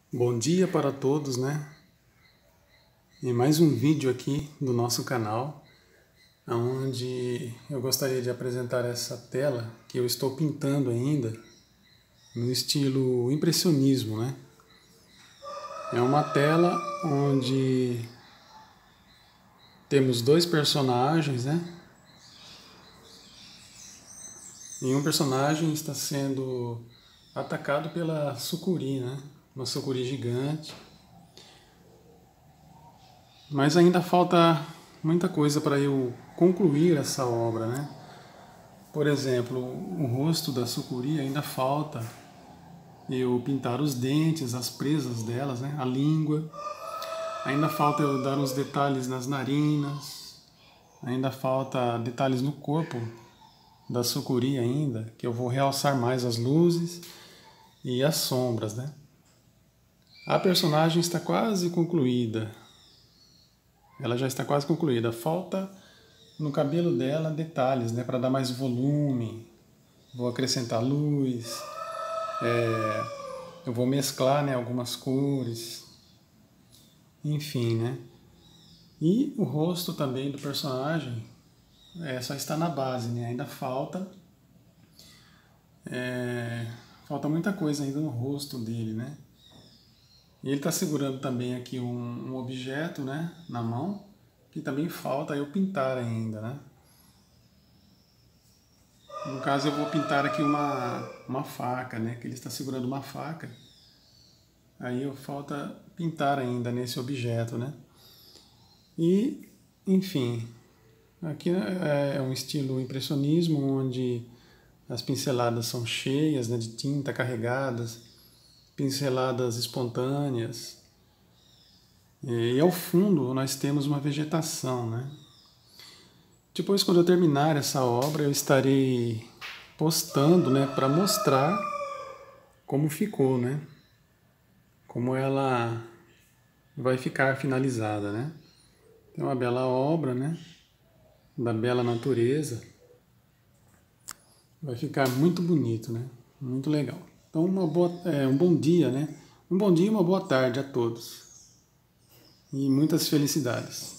Bom dia para todos, né? E mais um vídeo aqui do nosso canal, onde eu gostaria de apresentar essa tela que eu estou pintando ainda no estilo impressionismo, né? É uma tela onde temos dois personagens, né? E um personagem está sendo atacado pela sucuri, né? Uma sucuri gigante. Mas ainda falta muita coisa para eu concluir essa obra, né? Por exemplo, o rosto da sucuri ainda falta eu pintar os dentes, as presas delas, né? A língua. Ainda falta eu dar uns detalhes nas narinas. Ainda falta detalhes no corpo da sucuri ainda, que eu vou realçar mais as luzes e as sombras, né? A personagem está quase concluída. Ela já está quase concluída. Falta no cabelo dela detalhes, né, para dar mais volume. Vou acrescentar luz. Eu vou mesclar, né, algumas cores. Enfim, né? E o rosto também do personagem só está na base, né? Ainda falta. Falta muita coisa ainda no rosto dele, né? E ele está segurando também aqui um objeto, né, na mão, que também falta eu pintar ainda, né? No caso eu vou pintar aqui uma faca, né, que ele está segurando uma faca. Aí falta pintar ainda nesse objeto, né? E, enfim, aqui é um estilo impressionismo, onde as pinceladas são cheias, né, de tinta, carregadas, pinceladas espontâneas. E ao fundo nós temos uma vegetação, né? Depois, quando eu terminar essa obra, eu estarei postando, né, para mostrar como ficou, né? Como ela vai ficar finalizada, né? É uma bela obra, né? Da bela natureza. Vai ficar muito bonito, né? Muito legal. Então, um bom dia, né? Um bom dia e uma boa tarde a todos. E muitas felicidades.